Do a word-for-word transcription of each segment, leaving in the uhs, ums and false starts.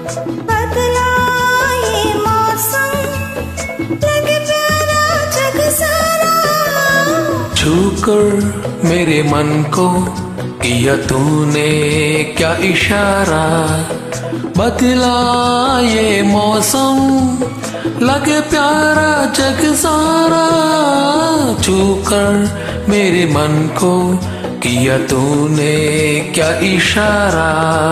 बदला ये मौसम, लगे प्यारा जग सारा। छूकर मेरे मन को किया तूने क्या इशारा, बदला ये मौसम, लगे प्यारा जग सारा। छूकर मेरे मन को किया तूने क्या इशारा।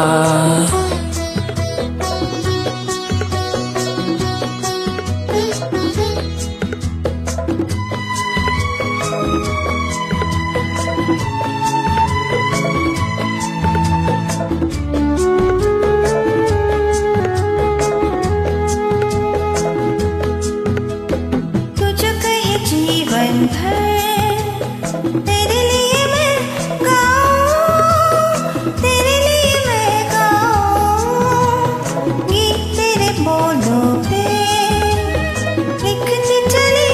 जीवन भर तेरे लिए मैं गाऊं, तेरे लिए मैं गाऊं, गीत तेरे बोलों पे लिखती चली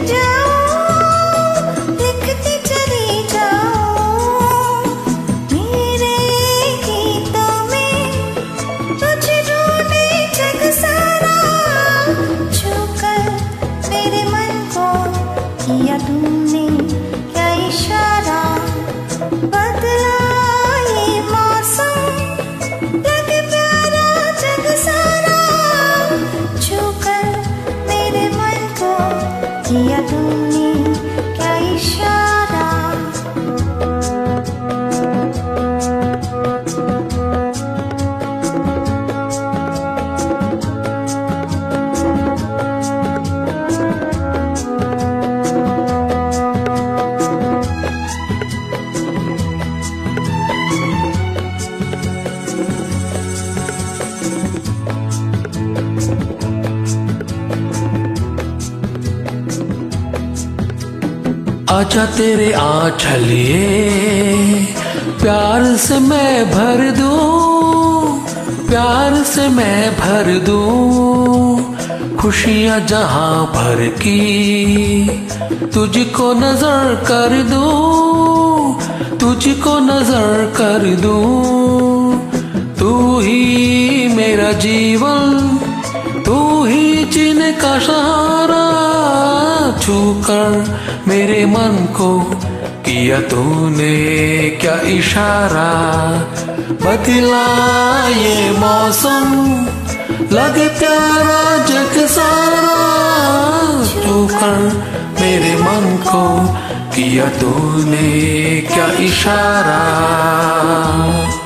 जाऊं, लिखती चली जाऊं। मेरे गीतों में तुझे ढूंढे जग सारा। छूकर मेरे मन को किया तुमने क्या इशारा, बदला ये मौसम, लगे प्यारा जग सारा। छूकर मेरे मन को किया तुमने क्या इशारा। आजा तेरे आंचलिए प्यार से मैं भर दूं, प्यार से मैं भर दूं। खुशियां जहां भर की तुझको नजर कर दूं, तुझको नजर कर दूं। तू ही मेरा जीवन, तू ही जीने का सहारा। छूकर मेरे मन को किया तूने क्या इशारा, बदला ये मौसम, लगे प्यारा जग सारा। छूकर मेरे मन को किया तूने क्या इशारा।